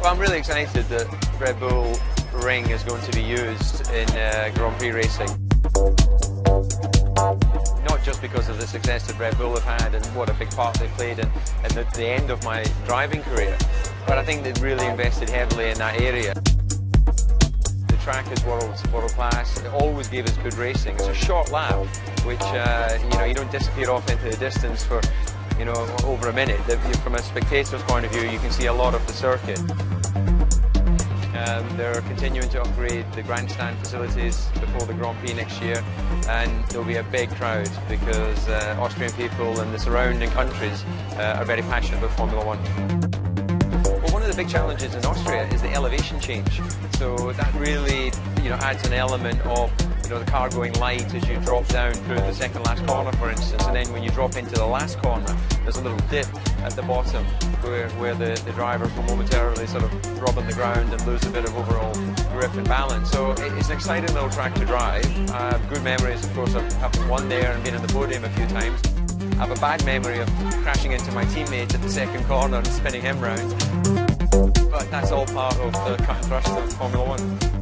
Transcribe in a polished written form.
Well, I'm really excited that Red Bull Ring is going to be used in Grand Prix racing. Not just because of the success that Red Bull have had and what a big part they played in the end of my driving career, but I think they've really invested heavily in that area. The track is world class. It always gave us good racing. It's a short lap, which you don't disappear off into the distance for over a minute. From a spectator's point of view, you can see a lot of the circuit. They're continuing to upgrade the grandstand facilities before the Grand Prix next year, and there'll be a big crowd because Austrian people and the surrounding countries are very passionate about Formula One. Well, one of the big challenges in Austria is the elevation change, so that really adds an element of the car going light as you drop down through the second last corner, for instance, and then when you drop into the last corner, there's a little dip at the bottom where the driver will momentarily sort of rub on the ground and lose a bit of overall grip and balance. So it's an exciting little track to drive. I have good memories, of course, of having won there and been on the podium a few times. I have a bad memory of crashing into my teammate at the second corner and spinning him round. But that's all part of the cut and thrust of Formula One.